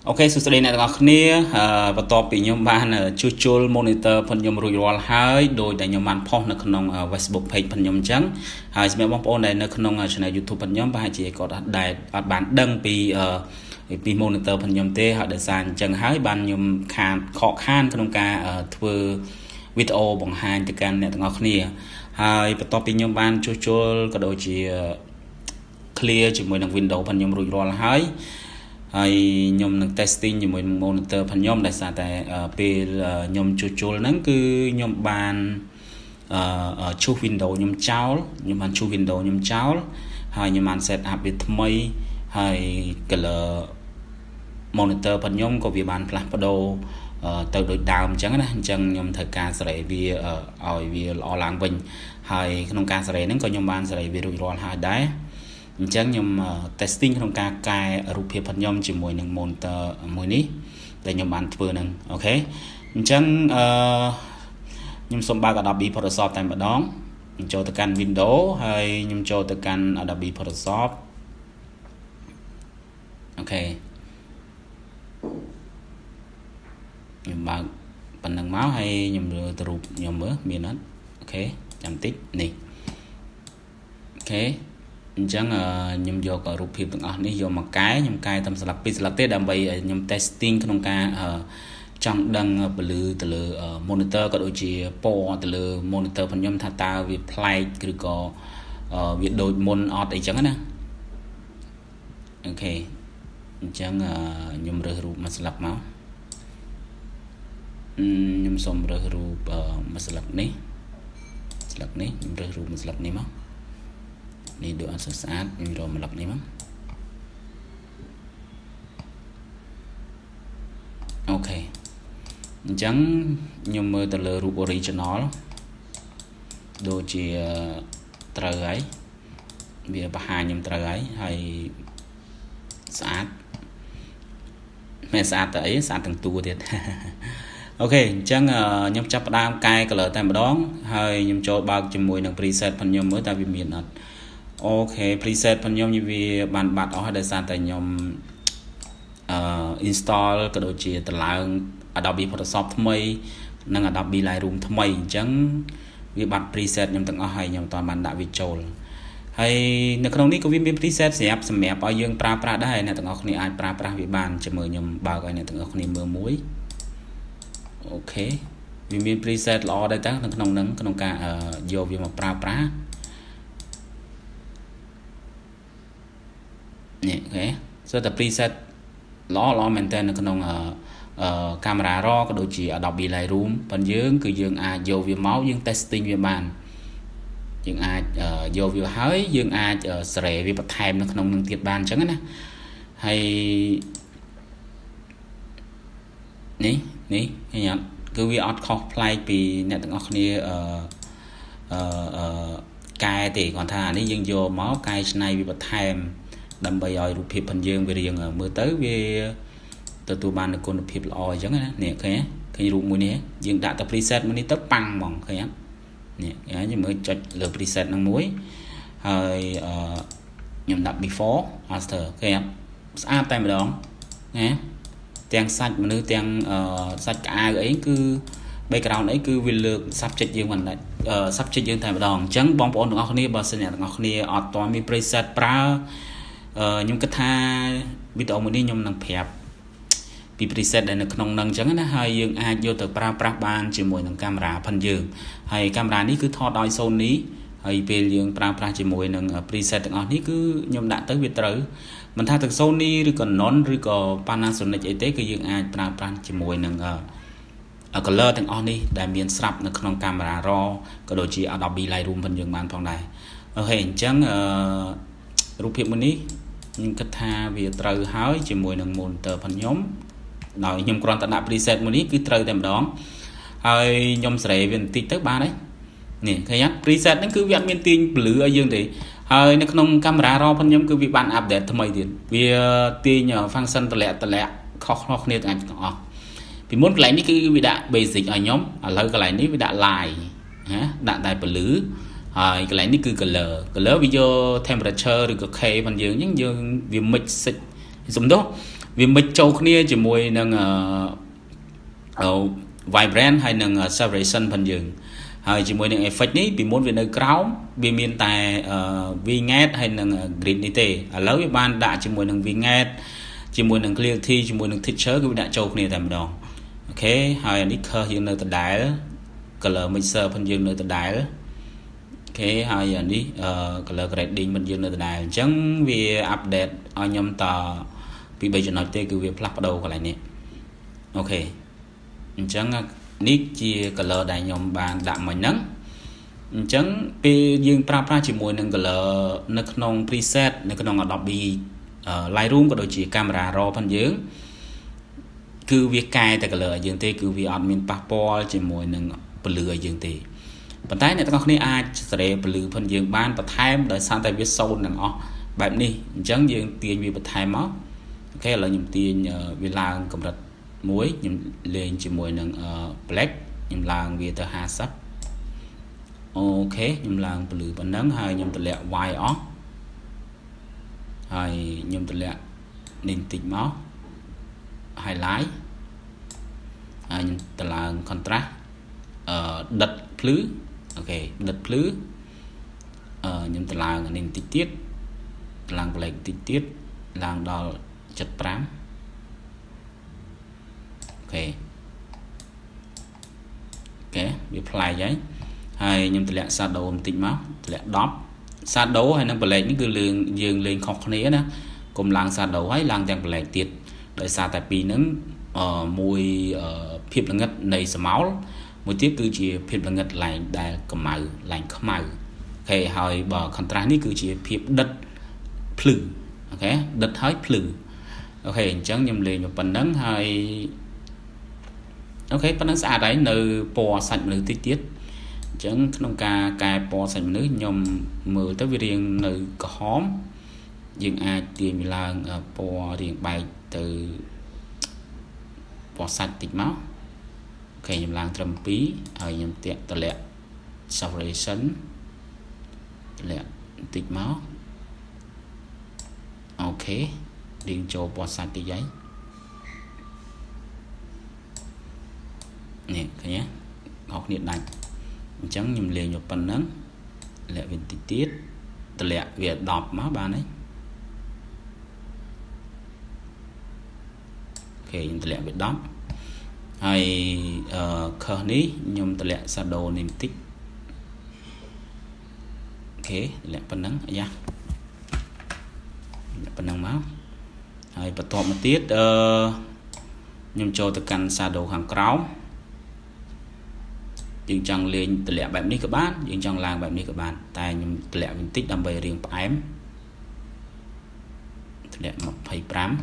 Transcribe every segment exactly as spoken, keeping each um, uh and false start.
ok សួស្តីអ្នកទាំងអស់គ្នាបន្ទាប់ពីខ្ញុំបានជួសជុល monitor ផងខ្ញុំរួចរាល់ហើយដោយដែលខ្ញុំបានផុសនៅក្នុង Facebook page ផងខ្ញុំអញ្ចឹងហើយសម្រាប់បងប្អូនដែលនៅក្នុង channel YouTube ផងខ្ញុំប្រហែលជាគាត់ដែលអត់បានដឹងពីពី monitor ផងខ្ញុំទេហើយដោយសារអញ្ចឹងហើយបានខ្ញុំខានខកខានក្នុងការធ្វើវីដេអូបង្ហាញទៅកាន់អ្នកទាំងអស់គ្នាហើយបន្ទាប់ពីខ្ញុំបានជួសជុលក៏ដូចជា clear ជាមួយនឹង Windows ផងខ្ញុំរួចរាល់ហើយហើយខ្ញុំនឹង testing ជាមួយនឹង monitor ផងខ្ញុំដោយសារតែពេលខ្ញុំជួសជុលហ្នឹងគឺខ្ញុំបានអឺឈូស Windows ខ្ញុំចោលខ្ញុំបានឈូស Windows ខ្ញុំចោលហើយខ្ញុំបាន set up វាថ្មីហើយ color monitor ផងខ្ញុំក៏វាបានផ្លាស់ប្ដូរទៅដូចដើមអញ្ចឹងណាអញ្ចឹងខ្ញុំត្រូវការសេរីវាឲ្យវាល្អឡើងវិញហើយក្នុងការសេរីហ្នឹងក៏ខ្ញុំបានសេរីវារួចរាល់ហើយដែរអញ្ចឹងខ្ញុំ testing ក្នុងការកែរូបភាពផងខ្ញុំជាមួយនឹង monitor មួយនេះដែលខ្ញុំបានធ្វើហ្នឹងអូខេអញ្ចឹងអឺខ្ញុំសូមបើក Adobe Photoshop តែម្ដងខ្ញុំចូលទៅកាន់ Windows ហើយខ្ញុំចូលទៅកាន់ Adobe Photoshop អូខេខ្ញុំបើកប៉ុណ្ណឹងមកហើយខ្ញុំលើទៅរូបខ្ញុំមើលមានអត់អូខេចាំតិចនេះអូខេអញ្ចឹងខ្ញុំយករូបភាពទាំងអស់នេះយកមកកែខ្ញុំកែតាមស្លាកពីរស្លាកទេដើម្បីខ្ញុំ testing ក្នុងការចង់ដឹងពលឺទៅលើ monitor ក៏ដូចជាពណ៌ទៅលើ monitor ផងខ្ញុំថាតើវាប្លែកឬក៏វាដូចមុនអត់អីចឹងណាអូខេអញ្ចឹងខ្ញុំរើសរូបមួយស្លាកមកខ្ញុំសូមរើសរូបមួយស្លាកនេះស្លាកនេះខ្ញុំរើសរូបមួយស្លាកនេះមកនេះដូចអត់ស្អាតខ្ញុំរកមកលឹកនេះមកអូខេអញ្ចឹងខ្ញុំមើលទៅលើរូប original ដូចជាត្រូវហើយវាបង្ហាញខ្ញុំត្រូវហើយហើយស្អាតមិនស្អាតទៅអីស្អាតទាំងតួទៀតអូខេអញ្ចឹងខ្ញុំចាប់ផ្ដើមកែ color តែម្ដងហើយខ្ញុំចូលបើកជាមួយនឹង preset ផងខ្ញុំមើលតើវាមានអត់អូខេ preset ផងខ្ញុំវាបានបាត់អស់ហើយដោយសារតែខ្ញុំអឺ install ក៏ដូចជាតម្លើង Adobe Photoshop ថ្មីនិង Adobe Lightroom ថ្មីអញ្ចឹងវាបាត់ preset ខ្ញុំទាំងអស់ហើយខ្ញុំអត់បានដាក់វាចូលហើយនៅក្នុងនេះក៏វាមាន preset សម្រាប់សម្រាប់ឲ្យយើងប្រើប្រាស់ដែរអ្នកទាំងអស់គ្នាអាចប្រើប្រាស់វាបានជាមួយខ្ញុំបើកឲ្យអ្នកទាំងអស់គ្នាមើលមួយអូខេវាមាន preset ល្អដែរតើនៅក្នុងហ្នឹងក្នុងការយកវាមកប្រើប្រាស់នេះអូខេសូមតែ preset ល្អល្អមែនតើនៅក្នុងអឺកាមេរ៉ា RAW ក៏ដូចជា Adobe Lightroom ប៉ុន្តែយើងគឺយើងអាចយកវាមកយើង testing វាបានយើងអាចយកវាហើយយើងអាចសេរីវាបន្ថែមនៅក្នុងនឹងទៀតបានអញ្ចឹងណាហើយនេះនេះឃើញអត់គឺវាអត់ខុសប្លែកពីអ្នកទាំងអស់គ្នាអឺអឺកែទេគាត់ថានេះយើងយកមកកែច្នៃវាបន្ថែមដើម្បីឲ្យរូបភាពផងយើងវារៀងមើលទៅវាទទួលបាននូវគុណភាពល្អអញ្ចឹងណានេះឃើញឃើញរូបមួយនេះយើងដាក់តែ preset មួយនេះទៅប៉ាំងហ្មងឃើញអត់នេះយើងមើលចុចលើ preset ហ្នឹងមួយហើយអឺខ្ញុំដាក់ before after ឃើញអត់ស្អាតតែម្ដងណាទាំងសាច់មនុស្សទាំងសាច់ក្អៅអីគឺ background អីគឺវាលើក subject យើងមិនដែរ subject យើងតែម្ដងអញ្ចឹងបងប្អូនទាំងអស់គ្នាបើសិនអ្នកទាំងអស់គ្នាអត់ទាន់មាន preset ប្រើខ្ញុំគិតថាវីដេអូមួយនេះខ្ញុំនឹងប្រាប់ពី preset ដែលនៅក្នុងហ្នឹងអញ្ចឹងណាហើយយើងអាចយកទៅប្រើប្រាស់បានជាមួយនឹងកាមេរ៉ាផងយើងហើយកាមេរ៉ានេះគឺថតដោយ Sony ហើយពេលយើងប្រើប្រាស់ជាមួយនឹង preset ទាំងអស់នេះគឺខ្ញុំដាក់ទៅវាត្រូវមិនថាទាំង Sony ឬក៏ Non ឬក៏ Panasonic អីទេគឺយើងអាចប្រើប្រាស់ជាមួយនឹង color ទាំងអស់នេះដែលមានស្រាប់នៅក្នុងកាមេរ៉ា RAW ក៏ដូចជា Adobe Lightroom ផងយើងបានផងដែរអូខេអញ្ចឹងអឺរូបភាពមួយនេះខ្ញុំគិតថាវាត្រូវហើយជាមួយនឹង monitor ផងខ្ញុំដោយខ្ញុំគ្រាន់តែដាក់ preset មួយនេះគឺត្រូវតែម្ដងហើយខ្ញុំសេរីវាបន្តិចទៅបានហើយនេះឃើញអត់ preset ហ្នឹងគឺវាអត់មានទាញពលឺឲ្យយើងទេហើយនៅក្នុងកាមេរ៉ា RAW ផងខ្ញុំគឺវាបាន update ថ្មីទៀតវាទាញ function តម្លាក់តម្លាក់ខុសៗគ្នាទាំងអស់ពីមុនកន្លែងនេះគឺវាដាក់ basic ឲ្យខ្ញុំឥឡូវកន្លែងនេះវាដាក់ light ណាដាក់តែពលឺហើយកន្លែងនេះគឺ color color វាយក temperature ឬក៏ K ផងយើងអញ្ចឹងយើងវា mix សិចសំដៅ vì mình châu kia chỉ mùi nâng vibrant hay nâng saturation phần dừng hay chỉ mùi nâng effect ní vì muốn về nơi cáo vì miền tài vignette hay nâng gridity ở lâu với ban đã chỉ mùi nâng vignette chỉ mùi nâng clarity chỉ mùi nâng texture cái đã châu kia tầm đó ok hay ní khơi dừng nơi tận đáy color mixer phần dừng nơi tận đáy ok hay giờ ní color grading phần dừng nơi tận đáy chẳng vì update ở nhầm tờ vì bây giờ nói tới cái việc plug đầu cái này nè ok chẳng nick chia color đại nhóm bàn đạm màu nắng chẳng vì dương pra pra chỉ mùi nâng color nó không preset nó không Adobe Lightroom có đôi chỉ camera raw phần dưỡng cứ việc cài tại color dương tê cứ việc admin passport chỉ mùi nâng blue dương tê bản tay này ta có thể ai sẽ blue phần dưỡng ban và time đợi sang tại viết sâu nâng ó bài này chẳng dương tiền vì bật time máu cái là nhầm tiền vì là cầm đặt muối nhầm lên chỉ muối nâng black nhầm làng vì tờ hà sắp ok nhầm làng blue bản nắng hay nhầm tờ lẹ white off hay nhầm tờ lẹ nên tịnh máu hay lái hay nhầm tờ làng contrast đật plứ ok đật plứ nhầm tờ làng nên tịt tiết làng black tịt tiết làng đo chất pram ok ok bị apply vậy hay nhưng tụi xa đầu một tịnh máu tụi đóp xa đấu hay năng bật những cái lường dương lên không khné đó cùng làng xa đấu hay làng đang bật tiệt đợi xa tại vì nắng mùi phim là ngất này sờ máu một tiếp cứ chỉ phim là ngất lại đại cầm màu lạnh không màu ok hỏi bỏ contrast ní cứ chỉ phim đất plư ok đất hơi plư ok chẳng nhầm liền một phần nắng hay ok phần nắng xa đấy nơi bò sạch nơi tiết tiết chẳng không ca cài bò sạch nữ nhom mưa tới vì riêng nơi có hóm nhưng ai tìm là bò riêng bài từ bò sạch tịch máu ok nhầm làng trầm pí ở nhầm tiện tờ lẹ saturation lẹ tịch máu ok điền cho bò sạch tí giấy nè cái nhé học điện đánh chẳng nhầm liền một phần nắng lẹ về tí tiết từ lẹ việc đọc má bạn ấy ok nhầm từ lẹ việc đọc hay khờ ní nhầm từ lẹ xa đồ niềm tích ok lẹ phần nắng nha phần nắng máu hay bắt tọa một tiết nhầm cho từ căn xa đồ hàng cáo nhưng chẳng lên từ lẹ bạn đi các bạn nhưng chẳng làng bạn đi các bạn tại nhầm từ lẹ mình tích đâm về riêng em từ lẹ một phẩy pram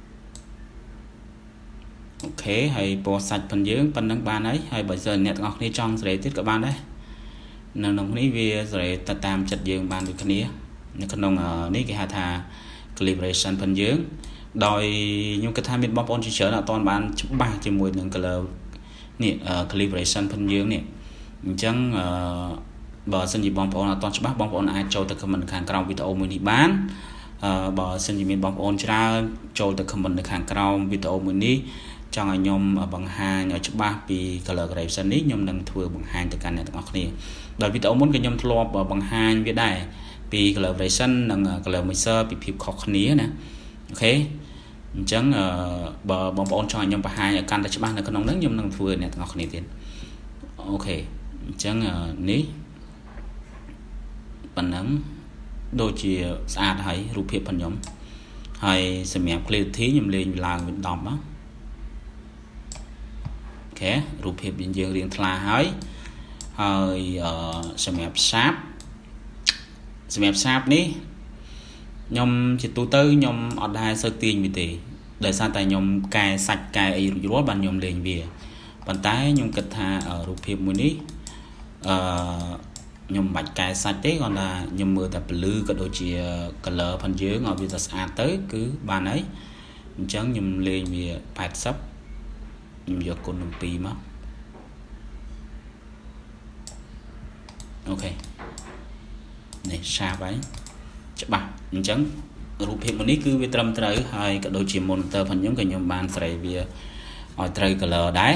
ok hay bò sạch phần dưới phần nắng ban ấy hay bây giờ nét ngọc đi trong rồi tiết các bạn đấy nên đồng ní về rồi ta tam chặt dương ban được cái này nhưng con đồng ở ní cái hà thà calibration phần dưới đòi nhưng cái tham miền bom on chỉ chở là toàn ban chụp ba trên mùi đường color nè calibration phần dưới nè chẳng bờ sân gì bom on là toàn chụp ba bom on ai cho từ comment hàng cầu video mình đi bán bờ sân gì miền bom on ra cho từ comment được hàng cầu video mình đi cho anh nhom bằng hai nhỏ chụp ba vì color gradation ní nhom đang thừa bằng hai từ căn này từ ngọc nè đòi video muốn cái nhom thua bằng hai viết đây vì color gradation đang color mixer bị phim khó khăn nè ok chẳng bờ bóng bóng cho nhom hai ở căn chụp ba là con nóng nắng nhom đang thừa này từ ngọc nè tiền ok chẳng ní phần nắng đôi chỉ xa thấy rụp hiệp phần nhóm hay xem mẹ clear thí nhầm lên làng mình đọc á ok rụp hiệp bình dương riêng thla hỏi hơi xem mẹ sáp xem mẹ sáp ní nhom chỉ tu tư nhom ở đây sơ tiền bị tỷ đời sao tại nhom cài sạch cài ấy rúa bàn nhom lên về bàn tay nhom kịch tha ở rụp hiệp mới ní nhom bạch cài sạch đấy còn là nhom mưa tập lư cái đồ chỉ color phần dưới ngồi bây giờ xa tới cứ bàn ấy chẳng nhom lên về bạch sắp nhom giờ con đồng pi mà ok này xa vậy chắc bà chẳng រូបភាពមួយនេះគឺវាត្រឹមត្រូវហើយក៏ដូចជា monitor ផងខ្ញុំក៏ខ្ញុំបានស្រីវាឲ្យត្រូវ color ដែរ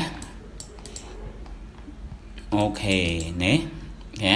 អូខេណែហ៎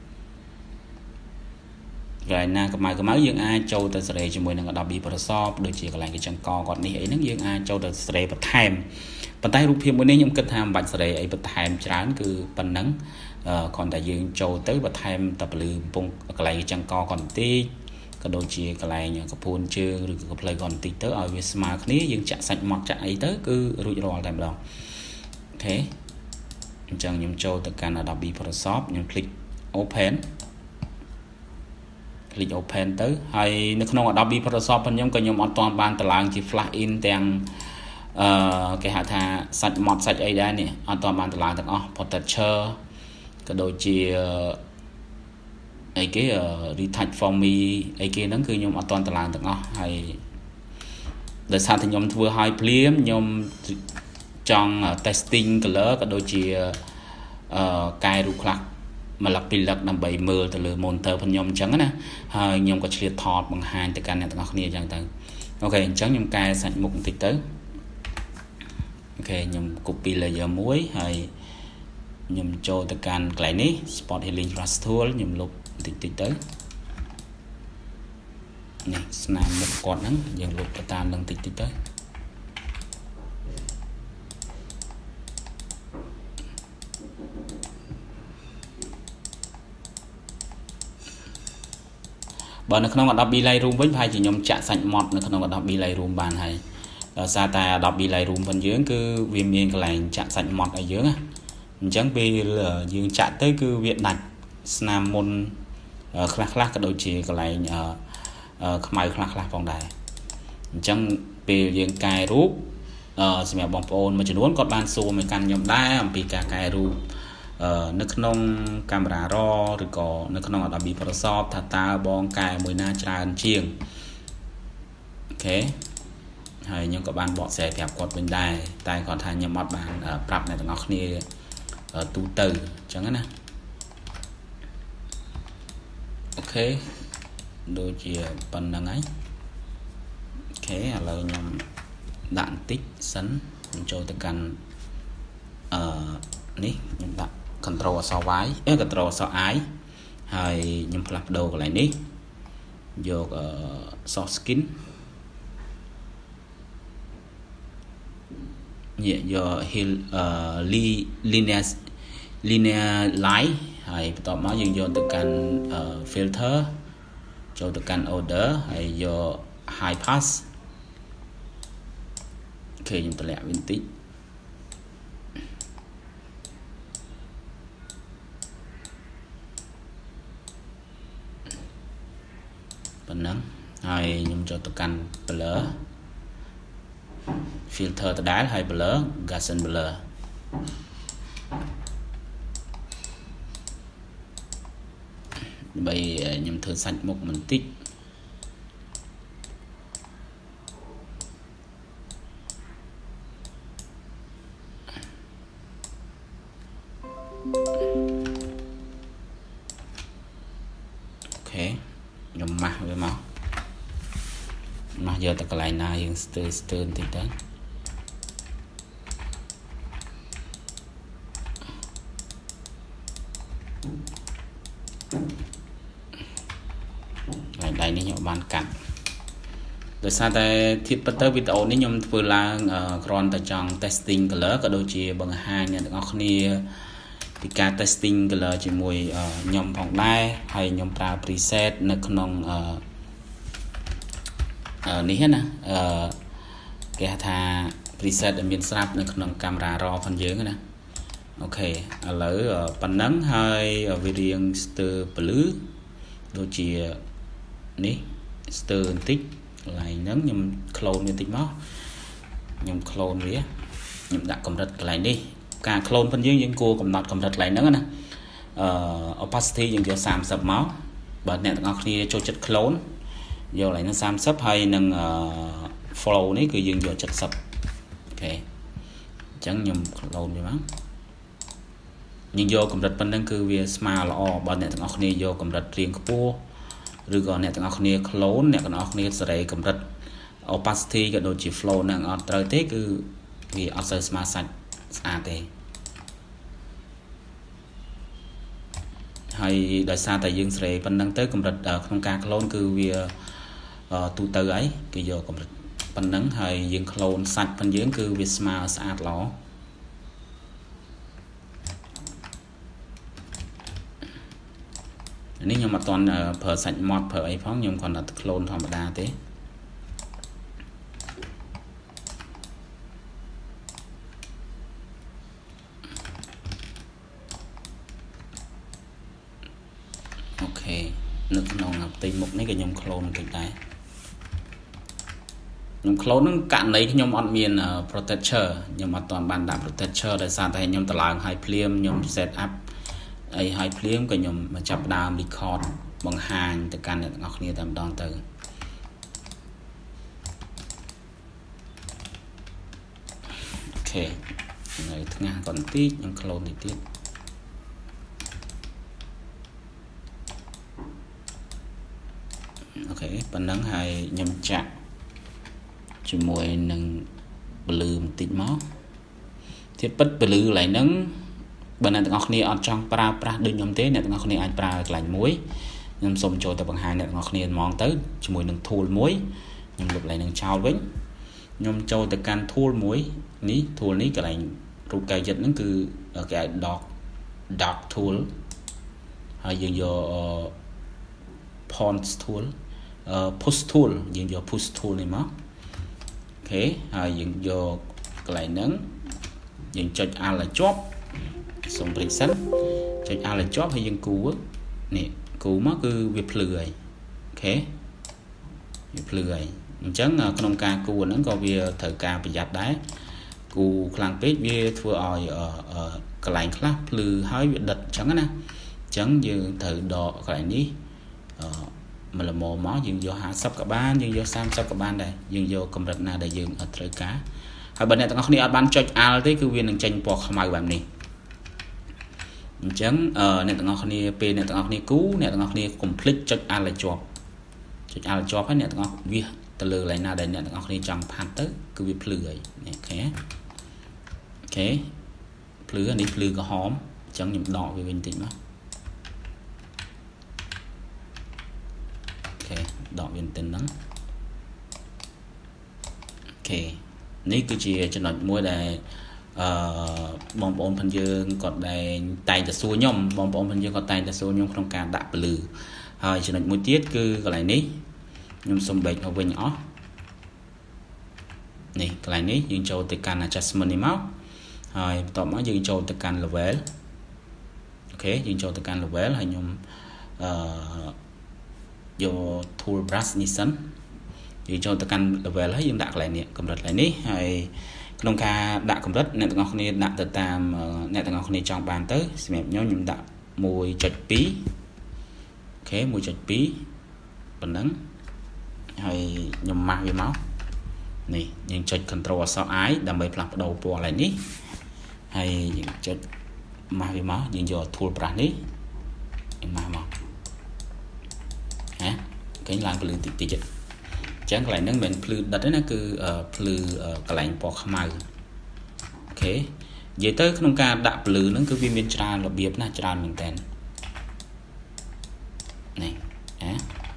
កន្លែងណាកម្ៅកម្ៅយើងអាចចូលទៅសេរីជាមួយនឹង Adobe Photoshop ដូចជាកន្លែងកញ្ចឹងកគាត់នេះអីហ្នឹងយើងអាចចូលទៅសេរីបន្ថែមប៉ុន្តែរូបភាពមួយនេះខ្ញុំគិតថាមិនបាច់សេរីអីបន្ថែមច្រើនគឺប៉ុណ្ណឹងគ្រាន់តែយើងចូលទៅបន្ថែមតែពលឺកំពុងកន្លែងកញ្ចឹងកគាត់បន្តិចក៏ដូចជាកន្លែងកពួនជើងឬក៏ផ្លូវគាត់បន្តិចទៅឲ្យវាស្មើគ្នាយើងចាក់សាច់ម៉ត់ចាក់អីទៅគឺរួចរាល់តែម្ដងអូខេអញ្ចឹងខ្ញុំចូលទៅកាន់ Adobe Photoshop ខ្ញុំ click open click open ទៅហើយនៅក្នុង Adobe Photoshop ខ្ញុំក៏ខ្ញុំអត់ទាន់បានតម្លើងជា flash in ទាំងអឺគេហៅថាសាច់ម៉ត់សាច់អីដែរនេះអត់ទាន់បានតម្លើងទាំងអស់ Portraiture ក៏ដូចជាអីគេ retouch for me អីគេហ្នឹងគឺខ្ញុំអត់ទាន់តម្លើងទាំងអស់ហើយដោយសារតែខ្ញុំធ្វើឲ្យភ្លាមខ្ញុំចង់ testing color ក៏ដូចជាអឺកែរូបខ្លះមួយលឹកពីរលឹកដើម្បីមើលទៅលើ monitor ផងខ្ញុំអញ្ចឹងណាហើយខ្ញុំក៏ឆ្លៀតថតបង្ហាញទៅកាន់អ្នកទាំងអស់គ្នាអញ្ចឹងទៅអូខេអញ្ចឹងខ្ញុំកែសាច់មុខបន្តិចទៅអូខេខ្ញុំ copy layer មួយហើយខ្ញុំចូលទៅកាន់កន្លែងនេះ spot healing brush tool ខ្ញុំលុបបន្តិចតិចទៅនេះស្នាមមុខគាត់ហ្នឹងយើងលុបទៅតាមនឹងតិចតិចទៅបើនៅក្នុង Adobe Lightroom វិញប្រហែលជាខ្ញុំចាក់សាច់ម៉ត់នៅក្នុង Adobe Lightroom បានហើយដោយសារតែ Adobe Lightroom របស់យើងគឺវាមានកន្លែងចាក់សាច់ម៉ត់ឲ្យយើងណាអញ្ចឹងពេលយើងចាក់ទៅគឺវាដាច់ស្នាមមុនខ្លះខ្លះក៏ដូចជាកន្លែងខ្មៅខ្លះខ្លះផងដែរអញ្ចឹងពេលយើងកែរូបសម្រាប់បងប្អូនមួយចំនួនគាត់បានសួរមកកាន់ខ្ញុំដែរអំពីការកែរូបនៅក្នុងកាមេរ៉ា RAW ឬក៏នៅក្នុង Adobe Photoshop ថាតើបងកែមួយណាច្រើនជាងអូខេហើយខ្ញុំក៏បានបកស្រាយប្រាប់គាត់វិញដែរតែគាត់ថាខ្ញុំអត់បានប្រាប់អ្នកទាំងអស់គ្នាទូទៅអញ្ចឹងណាអូខេដូចជាប៉ុណ្្នឹងហើយអូខេឥឡូវខ្ញុំដាក់បន្តិចសិនខ្ញុំចូលទៅកាន់អឺនេះខ្ញុំដាក់ control អក្សរ Y អេ control អក្សរ I ហើយខ្ញុំផ្លាស់ប្ដូរកន្លែងនេះយកអឺ soft skin យកយក heal អឺ linear linear line ហើយបន្ទាប់មកយើងយកទៅកាន់ filter ចូលទៅកាន់ order ហើយយក high pass អូខេខ្ញុំតម្លាក់វាបន្តិចប៉ុណ្ណឹងហើយខ្ញុំចូលទៅកាន់ blur filter ដដែលហើយ blur Gaussian blur ដើម្បីខ្ញុំធ្វើសាច់មុខបន្តិចអូខេខ្ញុំម៉ាស់វាមកម៉ាស់យកទៅកន្លែងណាយើងស្ទើរស្ទើរបន្តិចទៅដៃនេះខ្ញុំបានកាត់ដោយសារតែធៀបពិតទៅវីដេអូនេះខ្ញុំធ្វើឡើងគ្រាន់តែចង់ testing color ក៏ដូចជាបង្ហាញអ្នកទាំងអស់គ្នាពីការ testing color ជាមួយខ្ញុំផងដែរហើយខ្ញុំប្រើ preset នៅក្នុងអឺនេះណាអឺគេហៅថា preset ដែលមានស្រាប់នៅក្នុងកាមេរ៉ា RAW ផងយើងណាអូខេឥឡូវប៉ុណ្ណឹងហើយវារៀងស្ទើរពលឺដូចជានេះស្ទើរបន្តិចកន្លែងហ្នឹងខ្ញុំ clone វាបន្តិចមកខ្ញុំ clone វាខ្ញុំដាក់កម្រិតកន្លែងនេះការ clone ផងយើងយើងគួរកំណត់កម្រិតកន្លែងហ្នឹងណាអឺ opacity យើងយកសាមសិបមកបើអ្នកទាំងអស់គ្នាចូលចិត្ត clone យកកន្លែងហ្នឹងសាមសិបហើយនឹង flow នេះគឺយើងយកเจ็ดสิบអូខេអញ្ចឹងខ្ញុំ clone វាមកយើងយកកម្រិតប៉ុណ្្នឹងគឺវាស្មើល្អបើអ្នកទាំងអស់គ្នាយកកម្រិតរៀងខ្ពស់ rồi còn nè tầng học này clone nè còn học này sẽ cầm rất opacity cái đồ chỉ flow nè ở trời thế cứ vì ở sợi smart sạch à thế hay đời xa tại dương sẽ vẫn đang tới cầm rất ở không ca clone cứ vì tu tư ấy cái giờ cầm rất phần nắng hay dương clone sạch phần dưỡng cứ vì smart sạch ló nếu như mà toàn phở sạch mod phở ấy phóng nhưng còn là clone thòng đa thế ok nước nông ngập tìm một mấy cái nhom clone kịch đấy nhom clone nó cạn lấy cái nhom on miền uh, protector nhưng mà toàn bàn đạp protector để sao tại nhom tờ làng hai plem nhom set up ai hai plem cái nhom mà chập đàm record bằng hàng từ căn này ngọc nia tầm đòn từ ok này thứ nga còn tí nhom clone thì tiếp ok phần nắng hay nhom chạm chỉ mùi nâng blue một tí máu thiết bất blue lại nắng bên này ngọc nia ở trong pra pra đừng nhom thế này ngọc nia anh pra lạnh muối nhom xôm trôi từ bằng hai này ngọc nia mong tới chỉ mùi nâng thua muối nhom lục lại nâng trao vĩnh nhom trôi từ can thua muối ní thua ní cái lạnh rụt cây dịch nó cứ ở cái đọt đọt thua hay dừng vô pond thua push tool dừng vô push tool này mất ok hay dừng vô cái lại nắng dừng cho a là chop xong rồi sẵn cho a là chop hay dừng cú nè cú mất cứ việc lười ok việc lười chẳng là con ca cú nó có việc thời ca bị giặt đấy cú khang pết việc thua ỏi ở ở cái lạnh khác lười hơi bị đật chẳng nè chẳng như thời đỏ cái này ní mà là một món dừng vô hạ sắp cả ban dừng vô sam sắp cả ban đây dừng vô cầm rạch nào để dừng ở trời cáហើយបើអ្នកទាំងអស់គ្នាអត់បានចុច alt ទេគឺវានឹងចេញពណ៌ខ្មៅបែបនេះអញ្ចឹងអ្នកទាំងអស់គ្នាពេលអ្នកទាំងអស់គ្នាគូអ្នកទាំងអស់គ្នាកុំភ្លេចចុច alt ឲ្យជាប់ចុច alt ជាប់ហើយអ្នកទាំងអស់វាទៅលើកន្លែងណាដែលអ្នកទាំងអស់គ្នាចង់ផាត់ទៅគឺវាភ្លឺហើយអូខេអូខេភ្លឺនេះភ្លឺក្រហមអញ្ចឹងខ្ញុំដកវាវិញតិចមកអូខេដកវាទៅហ្នឹងអូខេនេះគឺជាចំណុចមួយដែលអឺបងប្អូនផងយើងគាត់ដែលតែងតែសួរខ្ញុំបងប្អូនផងយើងគាត់តែងតែសួរខ្ញុំក្នុងការដាក់ពលឺហើយចំណុចមួយទៀតគឺកន្លែងនេះខ្ញុំសុំបែកមកវិញអស់នេះកន្លែងនេះយើងចូលទៅកាន់ adjustment នេះមកហើយបន្ទាប់មកយើងចូលទៅកាន់ level អូខេយើងចូលទៅកាន់ level ហើយខ្ញុំអឺយក tool brush នេះសិនយើងចូលទៅកាន់ level ហើយយើងដាក់កន្លែងនេះកម្រិតកន្លែងនេះហើយក្នុងការដាក់កម្រិតអ្នកទាំងអស់គ្នាដាក់ទៅតាមអ្នកទាំងអស់គ្នាចង់បានទៅសម្រាប់ខ្ញុំខ្ញុំដាក់ one point two អូខេ one point two ប៉ុណ្ណឹងហើយខ្ញុំម៉ាស់វាមកនេះយើងចុច control អក្សរ I ដើម្បីផ្លាស់ប្ដូរពណ៌កន្លែងនេះហើយយើងចុចម៉ាស់វាមកយើងយក tool brush នេះយើងម៉ាស់មកណាគេឡើងពលឺតិចតិចចឹងកន្លែងហ្នឹងមិនមែនភ្លឺដិតទេណាគឺភ្លឺកន្លែងពណ៌ខ្មៅអូខេនិយាយទៅក្នុងការដាក់ភ្លឺហ្នឹងគឺវាមានច្រើនរបៀបណាច្រើនមែនតើនេះណា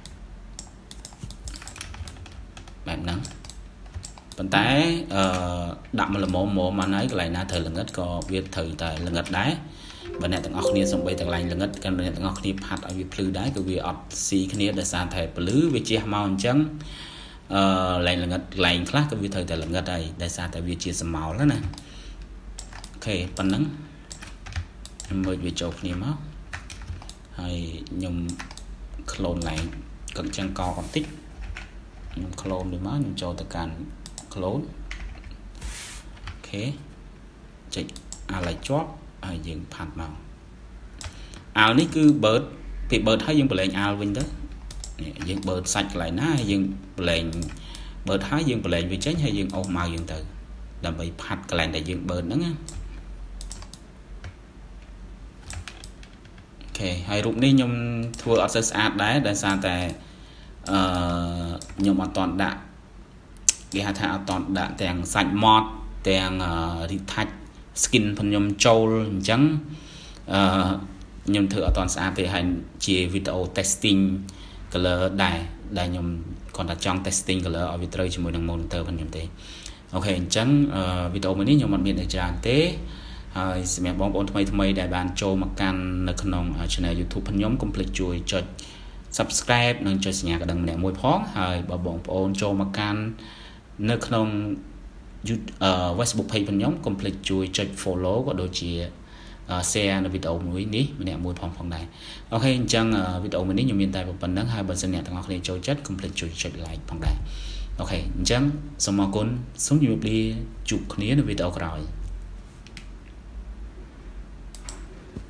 បែបហ្នឹងប៉ុន្តែអឺដាក់មកល្មមៗមកហើយកន្លែងណាត្រូវល្ងិតក៏វាត្រូវតែល្ងិតដែរបើអ្នកទាំងអស់គ្នាសំបីទាំងឡាញល្ងិតក៏អ្នកទាំងអស់គ្នាផាត់ឲ្យវាភ្លឺដែរគឺវាអត់ស៊ីគ្នាដោយសារតែភ្លឺវាជះមកអញ្ចឹងអឺឡែងល្ងិតឡែងខ្លះក៏វាត្រូវតែល្ងិតហើយដោយសារតែវាជាសម្ោលណាអូខេប៉ុណ្ណឹងខ្ញុំមើលវាចូលគ្នាមកហើយខ្ញុំ clone ឡែងកឹកចឹងកបន្តិចខ្ញុំ clone វាមកខ្ញុំចូលទៅកាន់ clone អូខេចុចអាឡៃជាប់ហើយយើងផាត់មកអាលនេះគឺ bird ពី bird ហើយយើងបលែងអាលវិញទៅយើង bird សាច់កន្លែងណាហើយយើងបលែង bird ហើយយើងបលែងវាចេញហើយយើងអូសមកយើងទៅដើម្បីផាត់កន្លែងដែលយើង bird ហ្នឹងណាអូខ ok hay rụp ní nhung thua ở sát đấy để sao tại nhung ở toàn đạn cái hạt thả toàn đạn tèng sạch mod tèng retouch skin phần nhung trâu trắng nhung thử ở toàn sát thì hành chỉ video testing color đài đài nhung còn đặt trong testing color ở video chỉ một đường monitor phần nhung thế ok trắng video mới ní nhung một miền để tràn thế mẹ bóng bóng thay thay đại bàn châu mặc can nơi khung channel YouTube phần nhóm complete chui cho subscribe nâng cho nhà cả đằng nè môi phóngហើយបើបងប្អូនចូលមកកាន់នៅក្នុង Facebook page phần nhóm complete chuiចុច follow ក៏ដូចជា share នៅវីដេអូមួយនេះម្នាក់មួយផងផងដែរអូខេអញ្ចឹងវីដេអូមួយនេះខ្ញុំមានតែប៉ុណ្្នឹងហើយបើសិនអ្នកទាំងអស់គ្នាចូលចិត្ត complete ជួយចុច like ផងដែរអូខេអញ្ចឹងសូមអរគុណសូមជម្រាបលាជួបគ្នានៅវីដេអូក្រោយ